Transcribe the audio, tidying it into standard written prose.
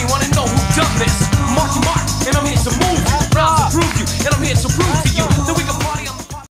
Wanna know who done this? Mark, and I'm here to move you. Rhymes to prove you, and I'm here to prove